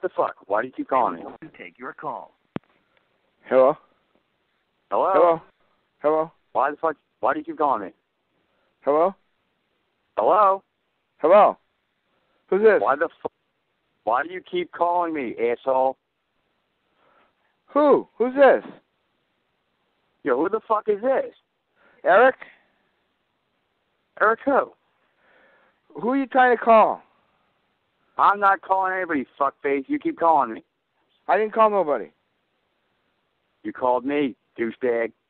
The fuck? Why do you keep calling me? Take your call. Hello? Hello? Hello? Hello? Why the fuck? Why do you keep calling me? Hello? Hello? Hello? Who's this? Why the fuck? Why do you keep calling me, asshole? Who? Who's this? Yo, who the fuck is this? Eric? Eric who? Who are you trying to call? I'm not calling anybody, fuckface. You keep calling me. I didn't call nobody. You called me, douchebag.